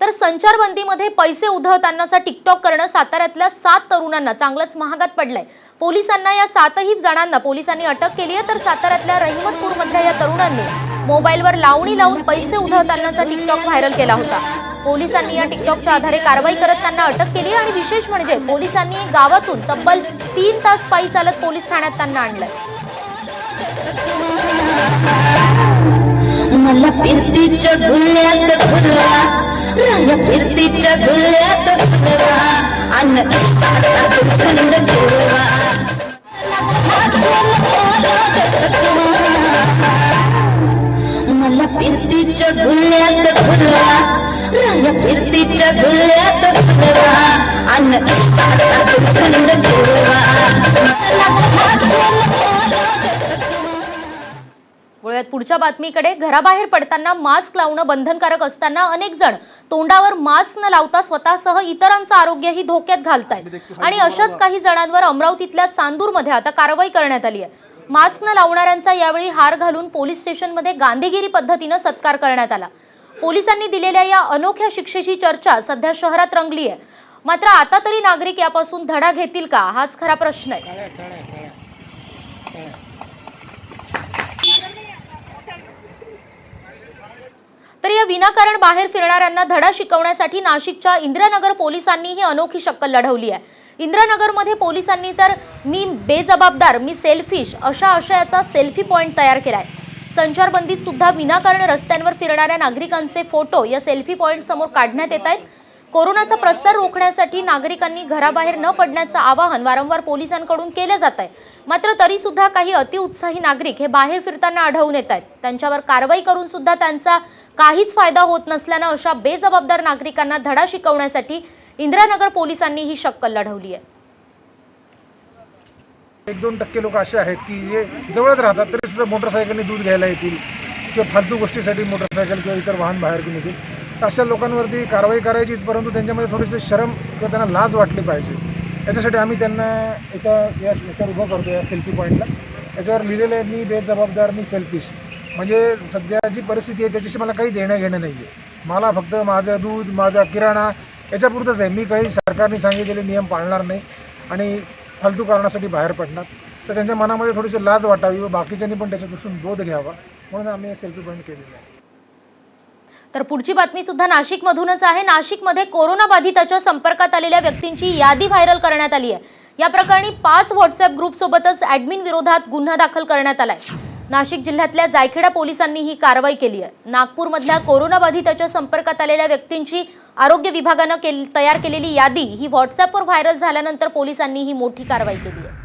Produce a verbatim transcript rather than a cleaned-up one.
तर संचारबंदीमध्ये पैसे उधळतानाचा टिकटॉक करणं साताऱ्यातल्या सात तरुणांना चांगलंच महागात पडलंय। पोलिसांना या सातही जणांना पोलिसांनी अटक केली आहे। तर साताऱ्यातल्या रहिमतपूरमधल्या या तरुणांनी मोबाईलवर लावणी लावून पैसे उधळतानाचा टिकटॉक व्हायरल केला होता। पोलिसांनी या टिकटॉकच्या आधारे कारवाई करत त्यांना अटक केली आणि विशेष म्हणजे पोलिसांनी गावातून तब्बल तीन तास पायी चालत पोलीस ठाण्यात त्यांना आणलंय। मला फिरतीच्या झुल्यात फुलवा राया फिरतीच्या झुल्यात फुलवा अन्न इष्टाचा सुगंध घेवा मला फिरतीच्या झुल्यात फुलवा राया फिरतीच्या झुल्यात फुलवा अन्न इष्टाचा सुगंध घेवा। वळूयात पुढच्या बातमीकडे। घराबाहेर पडताना मास्क लावणं बंधनकारक असताना अनेक जण तोंडावर मास्क न लावता स्वतःसह इतरांचं आरोग्यही धोक्यात घालतायत आणि अशाच काही जणांवर अमरावतीतल्या चांदूरमध्ये आता कारवाई करण्यात आली आहे। मास्क न लावणाऱ्यांचा यावेळी हार घालून पोलीस स्टेशनमध्ये गांधीगिरी पद्धतीने सत्कार करण्यात आला। पोलिसांनी दिलेल्या या अनोख्या शिक्षेची चर्चा सध्या शहरात रंगली आहे। मात्र आता तरी नागरिक यापासून धडा घेतील का हाच खरा प्रश्न आहे। तर या विनाकारण बाहेर फिरणाऱ्यांना धडा शिकवण्यासाठी नाशिकच्या इंदिरानगर पोलिसांनी ही अनोखी शक्कल लढवली आहे। इंदिरानगरमध्ये पोलिसांनी तर मी बेजबाबदार मी सेल्फिश अशा आशयाचा सेल्फी पॉइंट तयार केलाय। संचारबंदीत सुद्धा विनाकारण रस्त्यांवर फिरणाऱ्या नागरिकांचे फोटो या सेल्फी पॉइंट समोर काढण्यात येत आहेत। कोरोनाचा प्रसार रोखण्यासाठी नागरिकांनी घराबाहेर न पडण्याचं आवाहन वारंवार पोलिसांकडून केलं जात आहे। मात्र तरी सुद्धा काही अतिउत्साही नागरिक हे बाहेर फिरताना आढळून येत आहेत। त्यांच्यावर कारवाई करून सुद्धा त्यांचा काहीच फायदा होत नसल्याने अशा बेजबाबदार नागरिकांना धडा शिकवण्यासाठी इंदिरानगर पोलिसांनी ही शक्कल लढवली आहे। एक दोन टक्के लोक असे आहेत की हे जवळच राहतात तरी सुद्धा मोटरसायकलने दूध घ्यायला येतील किंवा फालतू गोष्टीसाठी मोटरसायकल किंवा इतर वाहन बाहेर घेऊन येतील। अशा लोकांवरती कारवाई करायचीच, परंतु त्यांच्यामध्ये थोडीशी शरम किंवा त्यांना लाज वाटली पाहिजे। याच्यासाठी आम्ही त्यांना याच्या याच्यावर उभं करतो या सेल्फी पॉईंटला। याच्यावर लिहिलेलं आहे मी बेजबाबदार मी सेल्फिश। म्हणजे सध्या जी परिस्थिती आहे त्याच्याशी मला काही देणं घेणं नाही आहे। मला फक्त माझं दूध माझा किराणा याच्यापुरतंच आहे। मी काही सरकारने सांगितलेले नियम पाळणार नाही आणि फालतू कारणासाठी बाहेर पडणार। तर त्यांच्या मनामध्ये थोडीशी लाज वाटावी व बाकीच्यांनी पण त्याच्यापासून बोध घ्यावा म्हणून आम्ही सेल्फी पॉईंट केलेला आहे। तर पुढची बातमी सुद्धा नाशिकमधूनच आहे। नाशिकमध्ये कोरोना बाधिताच्या संपर्कात आलेल्या व्यक्तींची यादी व्हायरल करण्यात आली आहे। या प्रकरणी पाच व्हॉट्सअप ग्रुपसोबतच ॲडमिन विरोधात गुन्हा दाखल करण्यात आलाय। नाशिक जिल्ह्यातल्या जायखेडा पोलिसांनी ही कारवाई केली आहे। नागपूरमधल्या कोरोना बाधिताच्या संपर्कात आलेल्या व्यक्तींची आरोग्य विभागानं तयार केलेली यादी ही व्हॉट्सअपवर व्हायरल झाल्यानंतर पोलिसांनी ही मोठी कारवाई केली आहे।